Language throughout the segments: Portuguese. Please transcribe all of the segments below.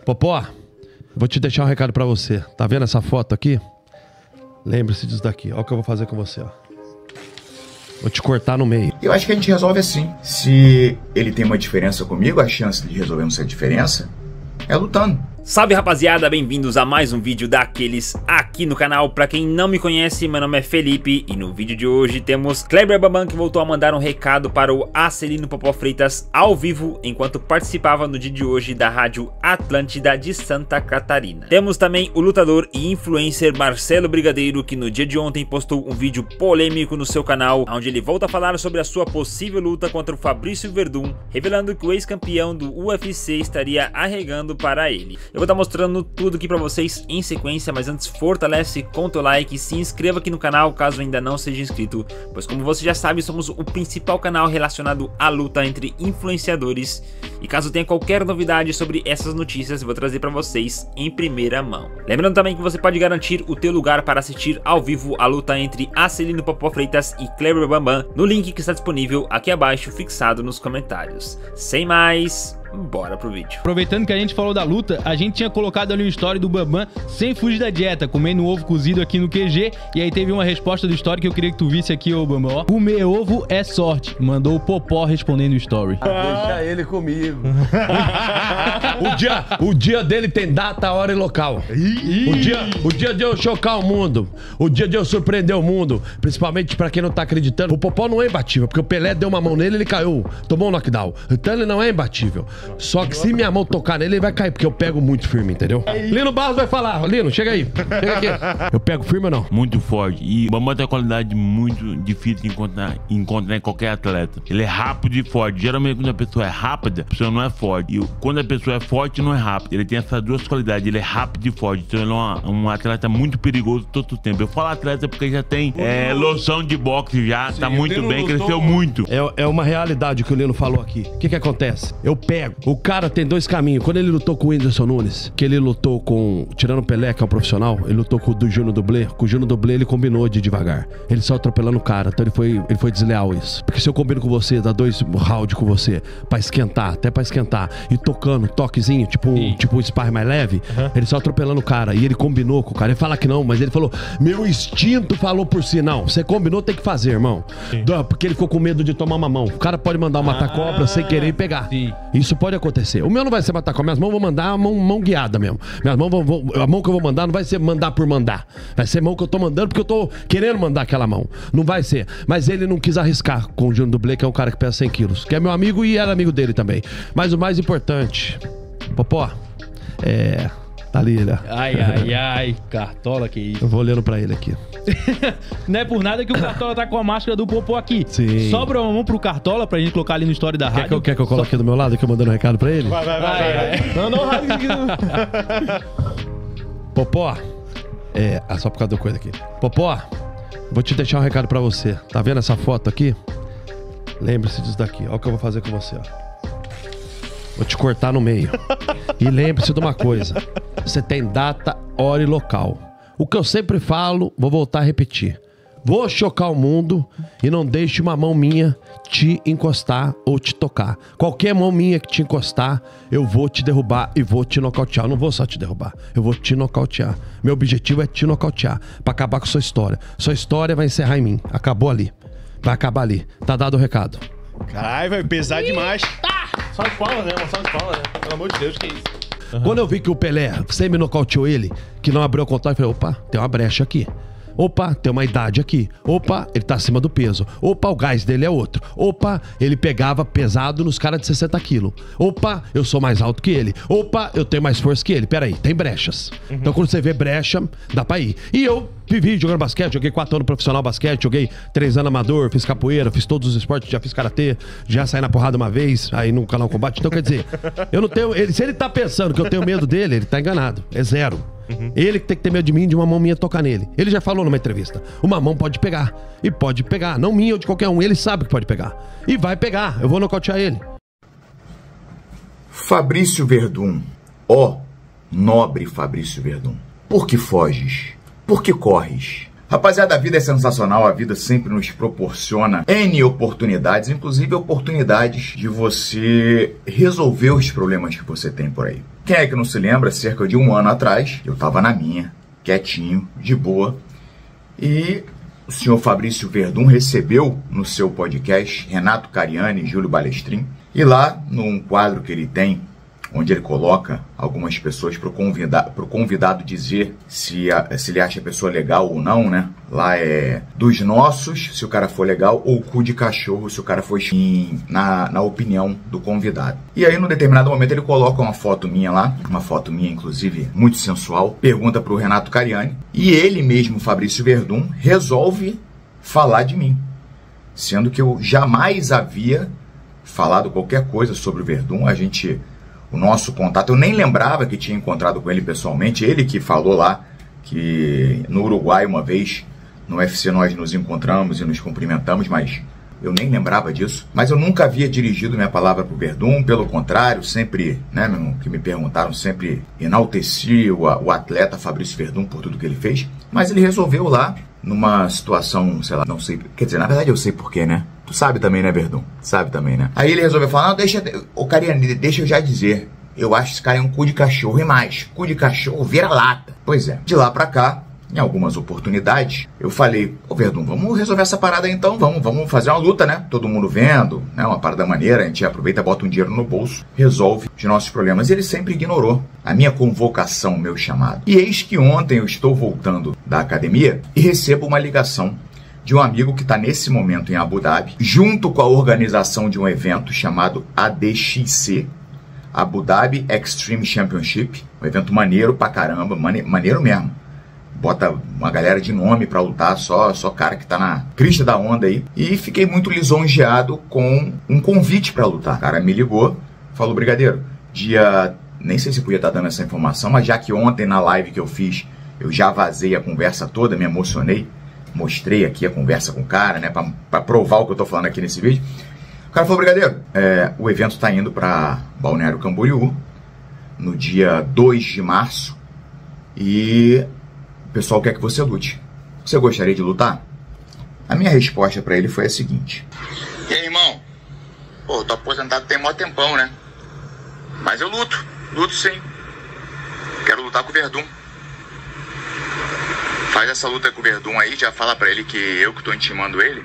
Popó, vou te deixar um recado pra você. Tá vendo essa foto aqui? Lembre-se disso daqui. Olha o que eu vou fazer com você, ó. Vou te cortar no meio. Eu acho que a gente resolve assim. Se ele tem uma diferença comigo, a chance de resolvermos essa diferença é lutando. Salve rapaziada, bem-vindos a mais um vídeo daqueles aqui no canal. Pra quem não me conhece, meu nome é Felipe e no vídeo de hoje temos Kleber Bambam, que voltou a mandar um recado para o Acelino Popó Freitas ao vivo enquanto participava no dia de hoje da Rádio Atlântida de Santa Catarina. Temos também o lutador e influencer Marcelo Brigadeiro, que no dia de ontem postou um vídeo polêmico no seu canal, onde ele volta a falar sobre a sua possível luta contra o Fabrício Verdun, revelando que o ex-campeão do UFC estaria arregando para ele. Eu vou estar mostrando tudo aqui pra vocês em sequência, mas antes fortalece com teu like e se inscreva aqui no canal caso ainda não seja inscrito, pois como você já sabe, somos o principal canal relacionado à luta entre influenciadores, e caso tenha qualquer novidade sobre essas notícias, eu vou trazer pra vocês em primeira mão. Lembrando também que você pode garantir o teu lugar para assistir ao vivo a luta entre Acelino Popó Freitas e Kleber Bambam no link que está disponível aqui abaixo, fixado nos comentários. Sem mais, bora pro vídeo. Aproveitando que a gente falou da luta, a gente tinha colocado ali um story do Bambam sem fugir da dieta, comendo ovo cozido aqui no QG, e aí teve uma resposta do story que eu queria que tu visse aqui, ô Bambam, ó. Comer ovo é sorte, mandou o Popó respondendo o story. Deixa ele comigo. o dia dele tem data, hora e local. O dia de eu chocar o mundo, o dia de eu surpreender o mundo, principalmente pra quem não tá acreditando. O Popó não é imbatível, porque o Pelé deu uma mão nele, ele caiu, tomou um knockdown. Então ele não é imbatível. Só que se minha mão tocar nele, ele vai cair, porque eu pego muito firme, entendeu? Lino Barros vai falar. Lino, chega aí. Chega aqui. Eu pego firme ou não? Muito forte. E o Bambam tem uma qualidade muito difícil de encontrar em qualquer atleta. Ele é rápido e forte. Geralmente, quando a pessoa é rápida, a pessoa não é forte. E quando a pessoa é forte, não é rápida. Ele tem essas duas qualidades. Ele é rápido e forte. Então, ele é um atleta muito perigoso todo o tempo. Eu falo atleta porque já tem loção de boxe já. Sim, tá muito bem, cresceu muito. É uma realidade o que o Lino falou aqui. O que acontece? Eu pego. O cara tem dois caminhos. Quando ele lutou com o Whindersson Nunes, que ele lutou com... Tirando o Pelé, que é o profissional, ele lutou com o do Júnior Dublê. Com o Júnior Dublê, ele combinou de ir devagar. Ele só atropelando o cara. Então ele foi desleal isso. Porque se eu combino com você, dá 2 rounds com você, pra esquentar, até pra esquentar, e tocando, toquezinho, tipo um sparring mais leve, ele só atropelando o cara. E ele combinou com o cara. Ele fala que não, mas ele falou, meu instinto falou por si. Não, você combinou, tem que fazer, irmão. Porque ele ficou com medo de tomar uma mão. O cara pode mandar uma matar-cobra sem querer e pegar. Sim. Isso pode acontecer. O meu não vai ser matar com minhas mãos, vou mandar a mão guiada mesmo. Minhas mãos a mão que eu vou mandar não vai ser mandar por mandar. Vai ser mão que eu tô mandando porque eu tô querendo mandar aquela mão. Não vai ser. Mas ele não quis arriscar com o Júnior Dublê, que é um cara que pesa 100 quilos. Que é meu amigo e era amigo dele também. Mas o mais importante, Popó, tá ali, né? Ai, Cartola, que isso. Eu vou olhando pra ele aqui. Não é por nada que o Cartola tá com a máscara do Popó aqui. Sim. Sobra uma mão pro Cartola pra gente colocar ali no story da rádio. Quer que eu coloque do meu lado, que eu mandando um recado pra ele? Vai. Não, Popó, só por causa da coisa aqui. Popó, vou te deixar um recado pra você. Tá vendo essa foto aqui? Lembre-se disso daqui. Olha o que eu vou fazer com você, ó. Vou te cortar no meio. E lembre-se de uma coisa. Você tem data, hora e local. O que eu sempre falo, vou voltar a repetir. Vou chocar o mundo e não deixe uma mão minha te encostar ou te tocar. Qualquer mão minha que te encostar, eu vou te derrubar e vou te nocautear. Eu não vou só te derrubar, eu vou te nocautear. Meu objetivo é te nocautear, pra acabar com sua história. Sua história vai encerrar em mim. Acabou ali. Vai acabar ali. Tá dado o recado. Caralho, vai pesar demais. Só de palmas, né? Só de palmas, né? Pelo amor de Deus, que isso? Quando eu vi que o Pelé sempre nocauteou ele, que não abriu o contato, eu falei, opa, tem uma brecha aqui. Opa, tem uma idade aqui. Opa, ele tá acima do peso. Opa, o gás dele é outro. Opa, ele pegava pesado nos caras de 60 quilos. Opa, eu sou mais alto que ele. Opa, eu tenho mais força que ele. Peraí, tem brechas. Então quando você vê brecha, dá pra ir. E eu vivi jogando basquete, joguei 4 anos profissional basquete, joguei 3 anos amador, fiz capoeira, fiz todos os esportes, já fiz karatê, já saí na porrada uma vez, aí no canal Combate. Então quer dizer, eu não tenho... se ele tá pensando que eu tenho medo dele, ele tá enganado. É zero. Ele que tem que ter medo de mim, de uma mão minha tocar nele. Ele já falou numa entrevista, uma mão pode pegar. E pode pegar, não minha ou de qualquer um. Ele sabe que pode pegar. E vai pegar, eu vou nocautear ele. Fabrício Verdun, ó nobre Fabrício Verdun, por que foges? Por que corres? Rapaziada, a vida é sensacional, a vida sempre nos proporciona N oportunidades, inclusive oportunidades de você resolver os problemas que você tem por aí. Quem é que não se lembra, cerca de 1 ano atrás, eu tava na minha, quietinho, de boa, e o senhor Fabrício Verdun recebeu no seu podcast Renato Cariani e Júlio Balestrin, e lá, num quadro que ele tem, onde ele coloca algumas pessoas para o convidado dizer se ele acha a pessoa legal ou não, né? Lá é dos nossos, se o cara for legal, ou cu de cachorro, se o cara for na opinião do convidado. E aí, num determinado momento, ele coloca uma foto minha lá, uma foto minha, inclusive, muito sensual, pergunta para o Renato Cariani, e ele mesmo, Fabrício Verdun, resolve falar de mim, sendo que eu jamais havia falado qualquer coisa sobre o Verdun. O nosso contato, eu nem lembrava que tinha encontrado com ele pessoalmente, ele que falou lá que no Uruguai uma vez, no UFC nós nos encontramos e nos cumprimentamos, mas eu nem lembrava disso. Mas eu nunca havia dirigido minha palavra pro Verdun, pelo contrário, sempre, né, meu irmão, que me perguntaram, sempre enalteci o atleta Fabrício Verdun por tudo que ele fez, mas ele resolveu lá, numa situação, sei lá, não sei, quer dizer, na verdade eu sei porquê, né? Tu sabe também, né, Verdun? Sabe também, né? Aí ele resolveu falar, não, Cariani, deixa eu já dizer, eu acho esse cara é um cu de cachorro e mais, cu de cachorro vira lata. Pois é, de lá pra cá, em algumas oportunidades, eu falei, ô Verdun, vamos resolver essa parada aí então, vamos fazer uma luta, né? Todo mundo vendo, né? Uma parada maneira, a gente aproveita, bota um dinheiro no bolso, resolve os nossos problemas. E ele sempre ignorou a minha convocação, o meu chamado. E eis que ontem eu estou voltando da academia e recebo uma ligação de um amigo que está nesse momento em Abu Dhabi, junto com a organização de um evento chamado ADXC, Abu Dhabi Extreme Championship, um evento maneiro pra caramba, maneiro mesmo. Bota uma galera de nome pra lutar, só cara que tá na crista da onda aí. E fiquei muito lisonjeado com um convite pra lutar. O cara me ligou, falou, brigadeiro, nem sei se podia estar dando essa informação, mas já que ontem na live que eu fiz, eu já vazei a conversa toda, me emocionei, mostrei aqui a conversa com o cara, né, pra provar o que eu tô falando aqui nesse vídeo. O cara falou, brigadeiro, o evento tá indo pra Balneário Camboriú, no dia 2 de março, e o pessoal quer que você lute. Você gostaria de lutar? A minha resposta pra ele foi a seguinte. E aí, irmão? Pô, tô aposentado tem mó tempão, né? Mas eu luto sim. Quero lutar com o Verdun. Faz essa luta com o Verdun aí, já fala pra ele que eu que tô intimando ele.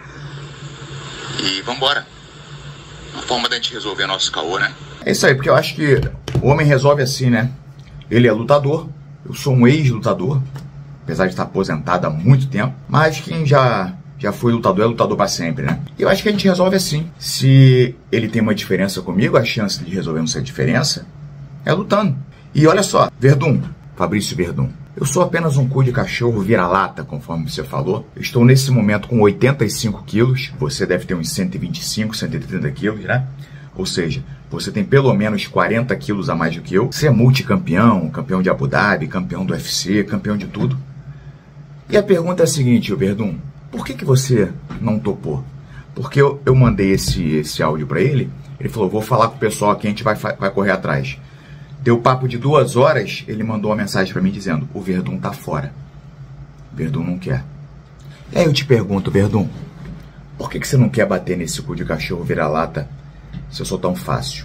E vambora. Uma forma da gente resolver nosso caô, né? É isso aí, porque eu acho que o homem resolve assim, né? Ele é lutador, eu sou um ex-lutador, apesar de estar aposentado há muito tempo, mas quem já foi lutador é lutador pra sempre, né? E eu acho que a gente resolve assim. Se ele tem uma diferença comigo, a chance de resolvermos essa diferença é lutando. E olha só, Verdun, Fabrício Verdun, eu sou apenas um cu de cachorro vira-lata, conforme você falou. Eu estou nesse momento com 85 quilos, você deve ter uns 125, 130 quilos, né? Ou seja, você tem pelo menos 40 quilos a mais do que eu. Você é multicampeão, campeão de Abu Dhabi, campeão do UFC, campeão de tudo. E a pergunta é a seguinte, Verdun, por que você não topou? Porque eu mandei esse áudio pra ele, ele falou, vou falar com o pessoal aqui, a gente vai correr atrás. Deu papo de 2 horas, ele mandou uma mensagem pra mim dizendo, o Verdun tá fora. Verdun não quer. E aí eu te pergunto, Verdun, por que você não quer bater nesse cu de cachorro vira-lata se eu sou tão fácil?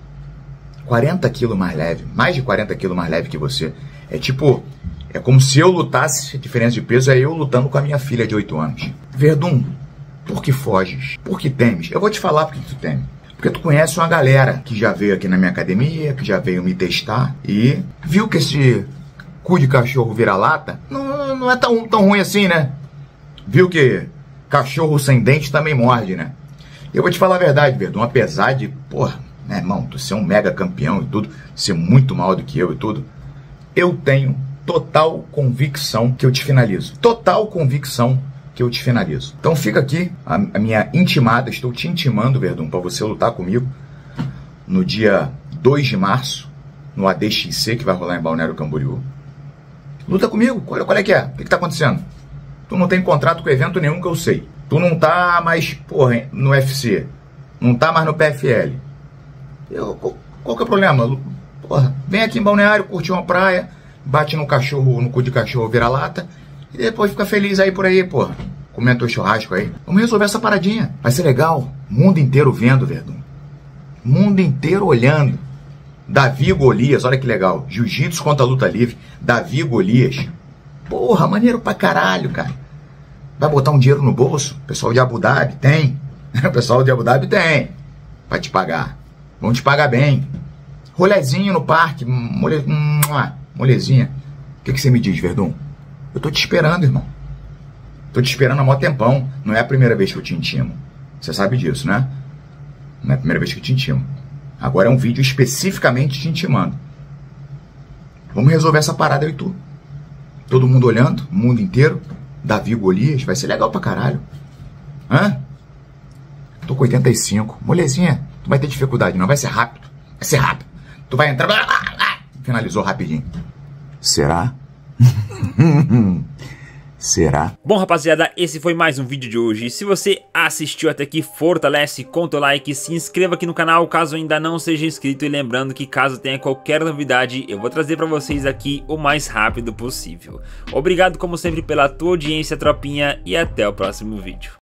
40 quilos mais leve, mais de 40 quilos mais leve que você. É como se eu lutasse, a diferença de peso é eu lutando com a minha filha de 8 anos. Verdun, por que foges? Por que temes? Eu vou te falar por que tu teme. Porque tu conhece uma galera que já veio aqui na minha academia, que já veio me testar e viu que esse cu de cachorro vira-lata não é tão ruim assim, né? Viu que cachorro sem dente também morde, né? E eu vou te falar a verdade, Verdun, apesar de, porra, né, irmão, tu ser um mega campeão e tudo, ser muito maior do que eu e tudo, eu tenho total convicção que eu te finalizo. Total convicção que eu te finalizo. Então fica aqui a minha intimada, estou te intimando, Verdun, para você lutar comigo no dia 2 de março, no ADXC, que vai rolar em Balneário Camboriú. Luta comigo, qual é que é? O que tá acontecendo? Tu não tem contrato com evento nenhum que eu sei. Tu não tá mais, porra, no UFC. Não tá mais no PFL. Qual que é o problema? Porra, vem aqui em Balneário, curtir uma praia, bate no cu de cachorro vira-lata E depois fica feliz aí por aí, porra. Comendo teu churrasco aí. Vamos resolver essa paradinha. Vai ser legal. Mundo inteiro vendo, Verdun. Mundo inteiro olhando. Davi e Golias, olha que legal. Jiu-jitsu contra a luta livre. Davi e Golias. Porra, maneiro pra caralho, cara. Vai botar um dinheiro no bolso? O pessoal de Abu Dhabi tem. O pessoal de Abu Dhabi tem. Vai te pagar. Vão te pagar bem. Rolezinho no parque. Molezinha. O que você me diz, Verdun? Eu tô te esperando, irmão. Tô te esperando há mó tempão. Não é a primeira vez que eu te intimo. Você sabe disso, né? Não é a primeira vez que eu te intimo. Agora é um vídeo especificamente te intimando. Vamos resolver essa parada, eu e tu. Todo mundo olhando, o mundo inteiro. Davi e Golias, vai ser legal pra caralho. Hã? Tô com 85. Molezinha, tu vai ter dificuldade não, vai ser rápido. Vai ser rápido. Tu vai entrar... Finalizou rapidinho. Será? Será? Bom, rapaziada, esse foi mais um vídeo de hoje. Se você assistiu até aqui, fortalece com o teu like, se inscreva aqui no canal caso ainda não seja inscrito, e lembrando que caso tenha qualquer novidade, eu vou trazer pra vocês aqui o mais rápido possível. Obrigado como sempre pela tua audiência, tropinha, e até o próximo vídeo.